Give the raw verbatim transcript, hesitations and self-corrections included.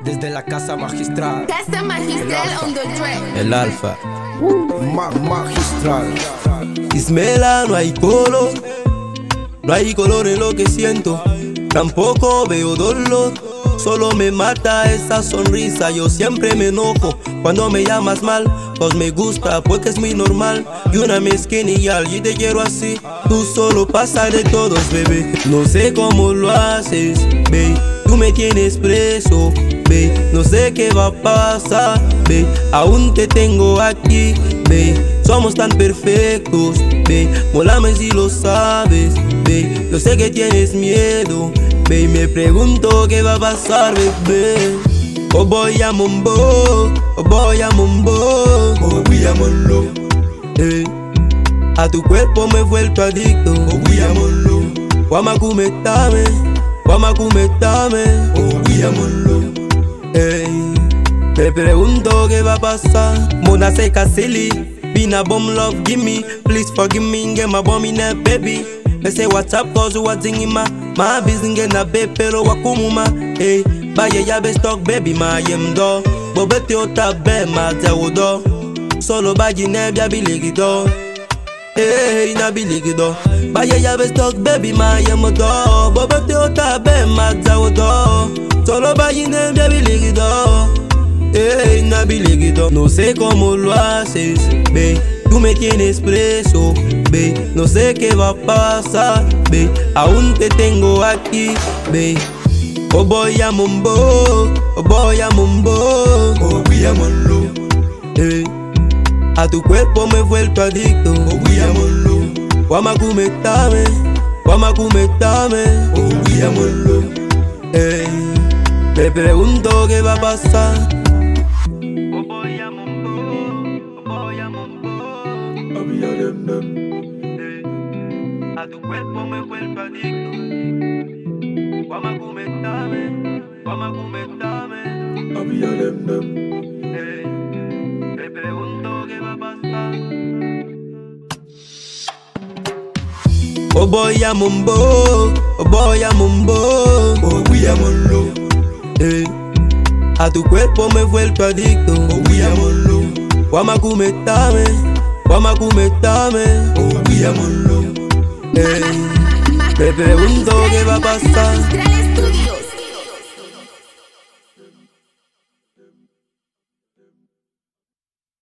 desde la casa magistral. Casa magistral on the track. El alfa. Ma magistral. Ismela, no hay color, no hay color en lo que siento. Tampoco veo dolor, solo me mata esa sonrisa. Yo siempre me enojo cuando me llamas mal, pues me gusta porque es muy normal. Y una mezquina y alguien te quiero así. Tú solo pasas de todos, bebé. No sé cómo lo haces, babe. Tú me tienes preso, babe. No sé qué va a pasar, babe. Aún te tengo aquí, babe. Somos tan perfectos, babe. Molame si lo sabes, babe. Yo sé que tienes miedo, babe. Me pregunto qué va a pasar, bebé. Oh voy a Mombo, oh voy a Mombo, Oh voy a Monlo, eh. A tu cuerpo me he vuelto adicto. Oh voy a Monlo, Wamakumetame, Wamakumetame, Oh voy a Monlo, ey. Me pregunto qué va a pasar. Mona seca silly, been a bomb love, give me. Please forgive me, get my bomb in there, baby. Me say what's up, cause what's in my my business get na be pero wakumuma, ey. Baye ya be stock, baby, my yem do. Bobete ota be ma do. Solo baji ne bia biligido, ey, na biligido. Baye ya be stock, baby, my yem do. Bobete ota be ma do. Solo baji ne bia biligido, ey, na biligido. No sé cómo lo haces, babe. Tú me tienes preso, babe. No sé qué va a pasar, babe. Aún te tengo aquí, babe. Oh voy a Mombo, oh voy a Mombo, Oh voy a Monlo, eh. A tu cuerpo me he vuelto adicto. Oh voy a Monlo, Wamakumetame, Wamakumetame, Oh voy a Monlo, ey. Me pregunto qué va a pasar. Oh boy, I'm on board. Oh boy, I'm on board. Había dem dem, Eh, A tu cuerpo me vuelvo adicto. Wamakumetame, Wamakumetame. había dem dem. Eh, Me pregunto qué va a pasar. Oh voy a Mombo, oh voy a Mombo, Oh voy a Monlo, eh. A tu cuerpo me he vuelto adicto. Oh voy a Monlo, Wamakumetame, Wamakumetame, Oh voy a Monlo, ey. Me pregunto qué va a pasar.